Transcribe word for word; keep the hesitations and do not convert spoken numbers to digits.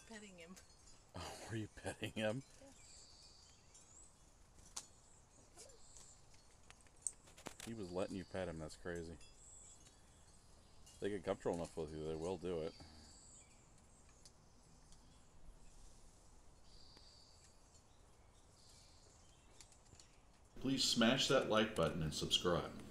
petting him. Oh, were you petting him? Yeah. He was letting you pet him. That's crazy. They get comfortable enough with you, they will do it. Please smash that like button and subscribe.